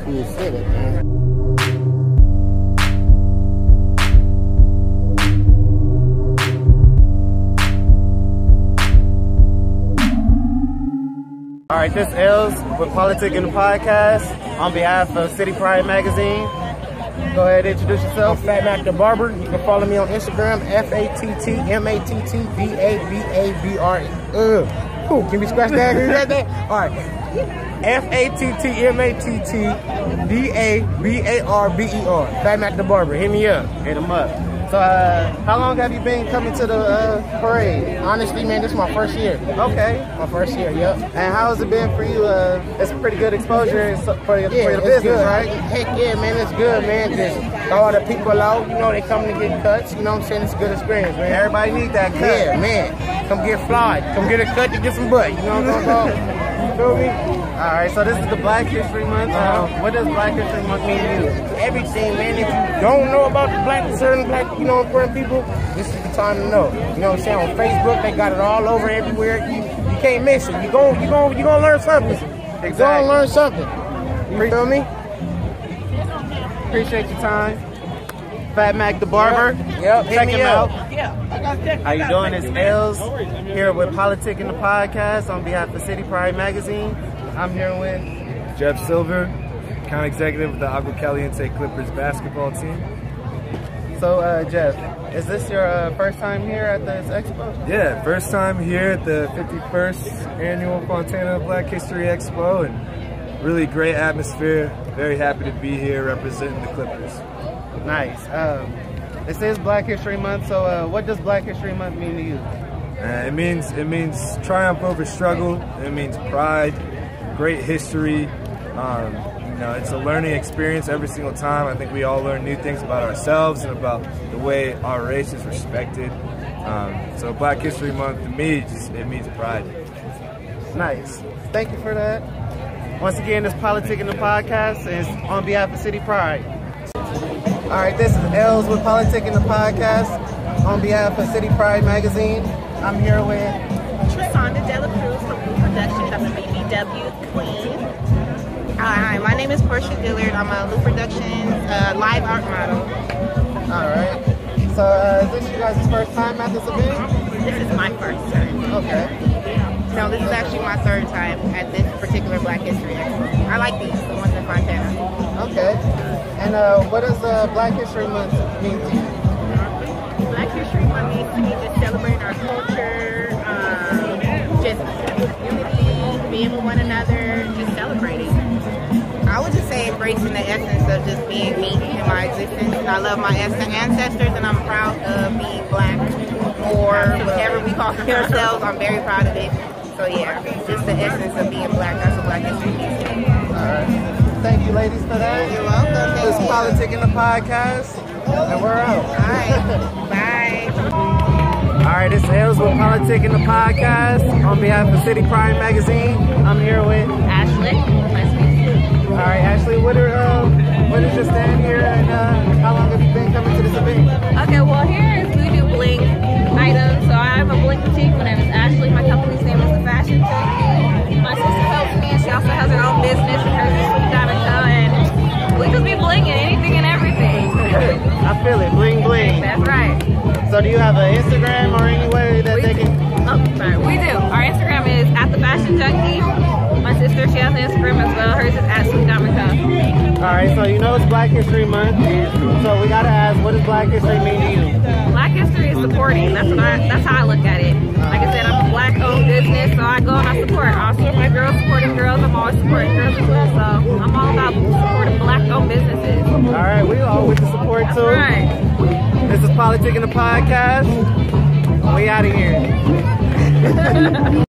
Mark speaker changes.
Speaker 1: cool setup, man.
Speaker 2: All right, this is with PolitiKan podcast on behalf of City Pride Magazine. Go ahead and introduce yourself.
Speaker 1: I'm Fat Mac the Barber. You can follow me on Instagram, FATTMATTBABABR. Ooh, can we scratch that? Can we scratch that? All right. FATTMATTBABARBER. Fat Mac the Barber. Hit me up.
Speaker 2: Hit them up. So, how long have you been coming to the parade?
Speaker 1: Honestly, man, this is my first year.
Speaker 2: Okay.
Speaker 1: My first year, yep.
Speaker 2: And how has it been for you? It's pretty good exposure for your business,
Speaker 1: good.
Speaker 2: right?
Speaker 1: Heck yeah, man, it's good, man. Just all the people out, you know, they come to get cuts. You know what I'm saying? It's a good experience, man.
Speaker 2: Everybody need that cut.
Speaker 1: Yeah, man. Come get flied. Come get a cut to get some butt. You know what I'm talking about? You feel me?
Speaker 2: All right, so this is the Black History Month. What does Black History Month mean to you?
Speaker 1: Everything, man. If you don't know about the certain black, you know, important people, this is the time to know. You know what I'm saying? On Facebook, they got it all over everywhere. You can't miss it. You gonna learn something.
Speaker 2: Exactly.
Speaker 1: You gonna learn something. You feel me?
Speaker 2: Appreciate your time. Fat Mac the Barber.
Speaker 1: Yep.
Speaker 2: Check him out.
Speaker 1: Yeah.
Speaker 2: How you doing? It's Els here with PolitiKan the podcast on behalf of City Pride Magazine. I'm here with
Speaker 3: Jeff Silver, account executive of the Agua Caliente Clippers basketball team.
Speaker 2: So, Jeff, is this your first time here at this expo?
Speaker 3: Yeah, first time here at the 51st annual Fontana Black History Expo, and really great atmosphere. Very happy to be here representing the Clippers.
Speaker 2: Nice. This is Black History Month, so what does Black History Month mean to you?
Speaker 3: It means triumph over struggle. It means pride, great history. You know, it's a learning experience every single time. I think we all learn new things about ourselves and about the way our race is respected. So Black History Month, to me, it means pride.
Speaker 2: Nice. Thank you for that. Once again, this PolitiKan the podcast is on behalf of City Pride. All right, this is Els with PolitiKan the podcast on behalf of City Pride Magazine. I'm here with
Speaker 4: Fontana from Blue Productions. I'm a BBW queen. Hi, my name is Portia Dillard. I'm a Blue Productions live art model.
Speaker 2: All right. So is this you guys' first time at this event?
Speaker 4: This is my first time.
Speaker 2: Okay.
Speaker 4: No, this is actually my third time at this particular Black History Expo. I like these, the ones in Fontana.
Speaker 2: Okay. And what does Black History Month mean to you?
Speaker 4: Black History Month means to me just celebrating our culture, just unity, being with one another, just celebrating. I would just say embracing the essence of just being me in my existence. And I love my ancestors, and I'm proud of being Black, or whatever we call ourselves. I'm very proud of it. So yeah, just the essence of being Black. That's what Black History means to me.
Speaker 2: All right. Thank you, ladies, for that.
Speaker 4: You're welcome.
Speaker 2: This is PolitiKan the podcast, and we're out.
Speaker 4: All right. Bye.
Speaker 2: All right, this is Els with PolitiKan the podcast on behalf of City Pride Magazine. I'm here with
Speaker 4: Ashley. Nice to meet you.
Speaker 2: All right, Ashley, what is your stand here, and how long have you been coming to this event?
Speaker 5: Okay, well here is we do bling items. So I have a bling boutique. My name is Ashley. My company's name is The Fashion Junkie. My sister helps me, and she also has her own business, and hers is Fontana, and we just be blinging anything and everything.
Speaker 2: I feel it, bling bling.
Speaker 5: That's right.
Speaker 2: So do you have an Instagram or any way that they can?
Speaker 5: Oh, sorry. We do. Our Instagram is @thefashionjunkie. My sister, she has an Instagram as well. Hers is @sweetdiamondco.
Speaker 2: All right, so you know it's Black History Month, so we gotta ask, what does Black History mean to you?
Speaker 5: Black history is supporting. That's how I look at it. Like I said, I'm a Black-owned business, so I go and I support. I support my girls, supporting girls. I'm always supporting girls as well. So I'm all about supporting Black-owned businesses.
Speaker 2: All right, we all with the support too.
Speaker 5: That's right.
Speaker 2: This is PolitiKan the podcast. We out of here.